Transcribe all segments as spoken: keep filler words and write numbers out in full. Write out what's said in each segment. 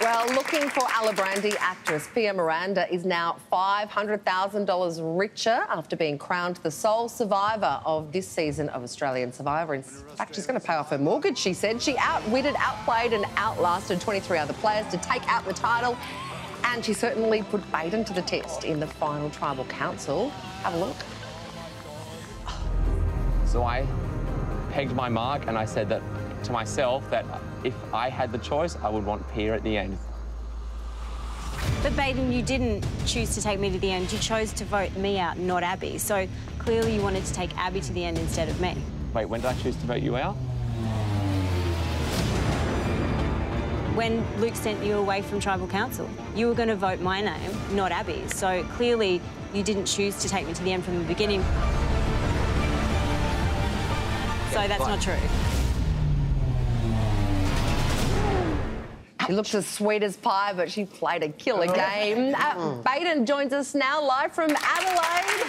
Well, looking for Alibrandi actress Pia Miranda is now five hundred thousand dollars richer after being crowned the sole survivor of this season of Australian Survivor. In fact, she's going to pay off her mortgage, she said. She outwitted, outplayed and outlasted twenty-three other players to take out the title. And she certainly put Baden to the test in the final tribal council. Have a look. So I pegged my mark and I said that to myself that if I had the choice, I would want Pia at the end. But Baden, you didn't choose to take me to the end. You chose to vote me out, not Abby. So clearly you wanted to take Abby to the end instead of me. Wait, when did I choose to vote you out? When Luke sent you away from Tribal Council. You were going to vote my name, not Abby's. So clearly you didn't choose to take me to the end from the beginning. So that's not true. She looks as sweet as pie, but she played a killer game. Uh, Baden joins us now live from Adelaide.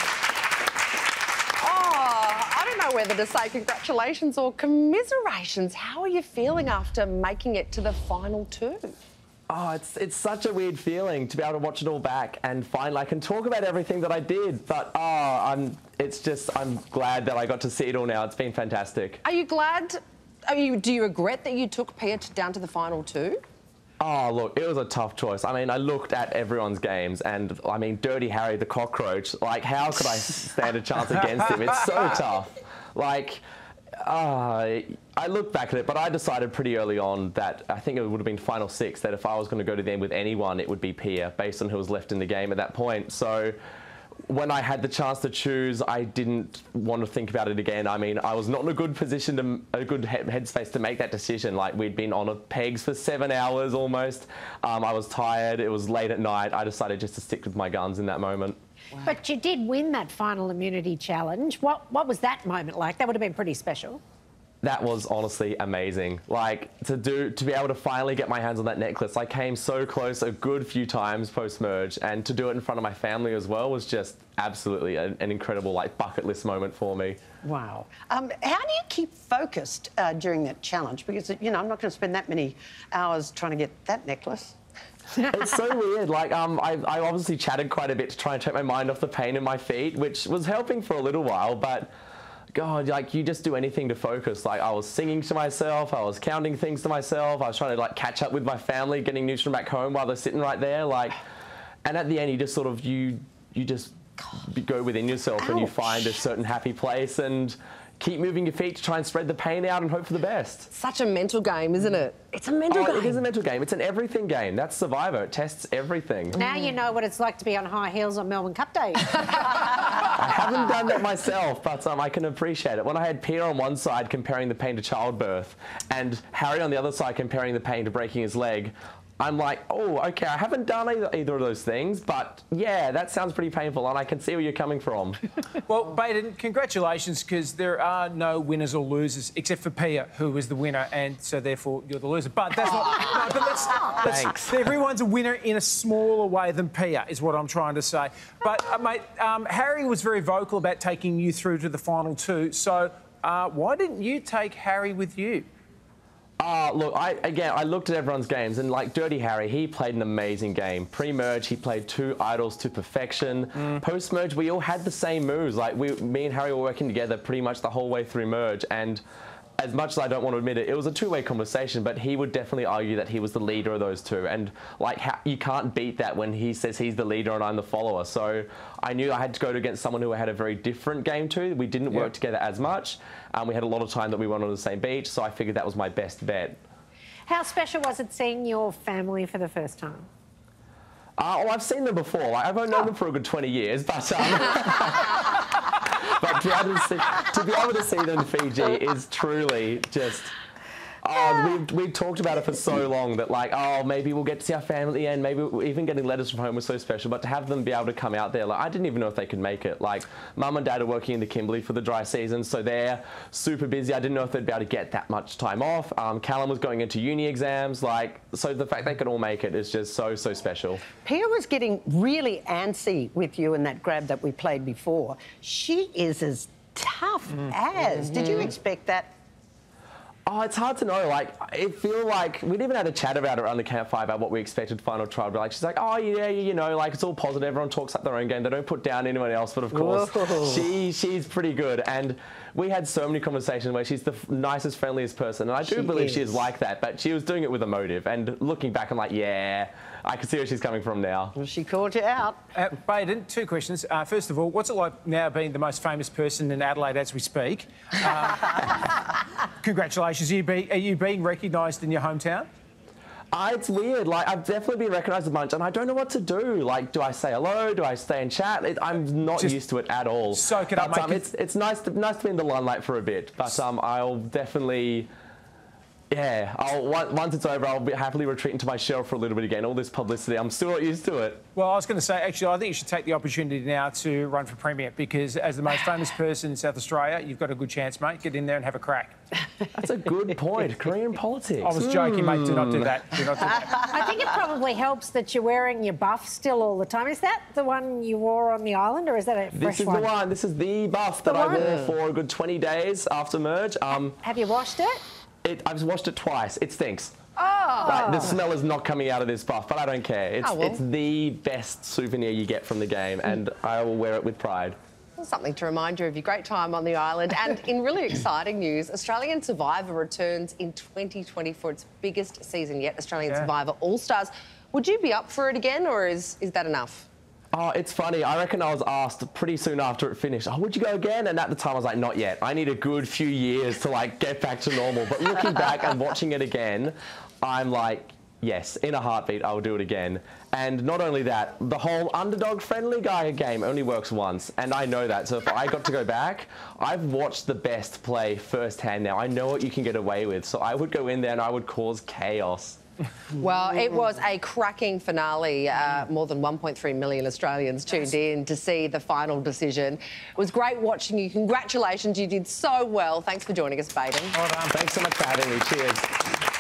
Oh, I don't know whether to say congratulations or commiserations. How are you feeling after making it to the final two? Oh, it's it's such a weird feeling to be able to watch it all back and finally I can talk about everything that I did. But oh, I'm it's just I'm glad that I got to see it all now. It's been fantastic. Are you glad? Are you, do you regret that you took Pia down to the final two? Oh, look, it was a tough choice. I mean, I looked at everyone's games and, I mean, Dirty Harry the cockroach, like, how could I stand a chance against him? It's so tough. Like, uh, I looked back at it, but I decided pretty early on that I think it would have been final six, that if I was going to go to the end with anyone, it would be Pia, based on who was left in the game at that point. So when I had the chance to choose, I didn't want to think about it again. I mean, I was not in a good position, to, a good headspace to make that decision. Like, we'd been on a pegs for seven hours almost. Um, I was tired. It was late at night. I decided just to stick with my guns in that moment. Wow. But you did win that final immunity challenge. What, what was that moment like? That would have been pretty special. That was honestly amazing. Like, to do, to be able to finally get my hands on that necklace. I came so close a good few times post-merge, and to do it in front of my family as well was just absolutely an, an incredible, like, bucket list moment for me. Wow. Um, how do you keep focused uh, during that challenge? Because, you know, I'm not going to spend that many hours trying to get that necklace. It's so weird. Like, um, I, I obviously chatted quite a bit to try and take my mind off the pain in my feet, which was helping for a little while, but God, like, you just do anything to focus. Like, I was singing to myself, I was counting things to myself, I was trying to, like, catch up with my family, getting news from back home while they're sitting right there, like, and at the end, you just sort of, you, you just go within yourself. Ouch. And you find a certain happy place and keep moving your feet to try and spread the pain out and hope for the best. Such a mental game, isn't it? It's a mental oh, game. It is a mental game. It's an everything game. That's Survivor. It tests everything. Now you know what it's like to be on high heels on Melbourne Cup Day. I haven't done that myself, but um, I can appreciate it. When I had Pia on one side comparing the pain to childbirth and Harry on the other side comparing the pain to breaking his leg, I'm like, oh, okay, I haven't done either, either of those things, but yeah, that sounds pretty painful and I can see where you're coming from. Well, Baden, congratulations, because there are no winners or losers except for Pia, who was the winner, and so therefore you're the loser. But that's not... No, but let's, let's, Thanks. Everyone's a winner in a smaller way than Pia, is what I'm trying to say. But, uh, mate, um, Harry was very vocal about taking you through to the final two, so uh, why didn't you take Harry with you? Uh, look, I, again, I looked at everyone's games and, like, Dirty Harry, he played an amazing game. Pre-merge, he played two idols to perfection. Mm. Post-merge, we all had the same moves. Like, we, me and Harry were working together pretty much the whole way through merge, and as much as I don't want to admit it, it was a two-way conversation, but he would definitely argue that he was the leader of those two. And, like, ha you can't beat that when he says he's the leader and I'm the follower. So I knew I had to go against someone who I had a very different game to. We didn't work yeah. together as much. Um, we had a lot of time that we weren't on the same beach, so I figured that was my best bet. How special was it seeing your family for the first time? Uh, well, I've seen them before. Like, I've known oh. them for a good twenty years, but... Um, But to be, able to, see, to be able to see them in Fiji is truly just... Oh, we've, we've talked about it for so long that, like, oh, maybe we'll get to see our family at the end. Maybe even getting letters from home was so special. But to have them be able to come out there, like, I didn't even know if they could make it. Like, Mum and Dad are working in the Kimberley for the dry season, so they're super busy. I didn't know if they'd be able to get that much time off. Um, Callum was going into uni exams. Like, so the fact they could all make it is just so, so special. Pia was getting really antsy with you in that grab that we played before. She is as tough mm. as. Mm-hmm. Did you expect that? Oh, it's hard to know. Like, it feel like we'd even had a chat about it around the campfire about what we expected final trial. But like, she's like, oh yeah, you know, like it's all positive. Everyone talks up their own game. They don't put down anyone else. But of course, Whoa. she she's pretty good. And we had so many conversations where she's the nicest, friendliest person, and I do she believe is. she is like that. But she was doing it with a motive. And looking back, I'm like, yeah, I can see where she's coming from now. Well, she called you out. Uh, Baden, two questions. Uh, first of all, what's it like now being the most famous person in Adelaide as we speak? Uh, congratulations. Are you, be, are you being recognised in your hometown? Uh, it's weird. Like, I've definitely been recognised a bunch, and I don't know what to do. Like, do I say hello? Do I stay and chat? It, I'm not Just used to it at all. Soak it but, up, um, mate. It's, it's nice to, nice to be in the limelight for a bit, but um, I'll definitely... Yeah, I'll, once it's over, I'll be happily retreat into my shell for a little bit again. All this publicity, I'm still not used to it. Well, I was going to say, actually, I think you should take the opportunity now to run for Premier, because as the most famous person in South Australia, you've got a good chance, mate. Get in there and have a crack. That's a good point. Korean politics. I was joking, mate. Do not do that. Do not do that. I think it probably helps that you're wearing your buff still all the time. Is that the one you wore on the island, or is that a fresh one? This is one? the one. This is the buff that the I one. wore for a good twenty days after merge. Um, Have you washed it? It, I've washed it twice. It stinks. Oh. Like, the smell is not coming out of this buff, but I don't care. It's, Oh, well. it's the best souvenir you get from the game, and I will wear it with pride. Well, something to remind you of your great time on the island. And in really exciting news, Australian Survivor returns in twenty twenty for its biggest season yet, Australian Yeah. Survivor All-Stars. Would you be up for it again, or is, is that enough? Oh, it's funny. I reckon I was asked pretty soon after it finished, oh, would you go again? And at the time, I was like, not yet. I need a good few years to, like, get back to normal. But looking back and watching it again, I'm like, yes, in a heartbeat, I'll do it again. And not only that, the whole underdog-friendly guy game only works once, and I know that. So if I got to go back, I've watched the best play firsthand now. I know what you can get away with. So I would go in there and I would cause chaos. Well, it was a cracking finale. Uh, more than one point three million Australians tuned in to see the final decision. It was great watching you. Congratulations, you did so well. Thanks for joining us, Baden. Well done. Thanks so much for having me. Cheers.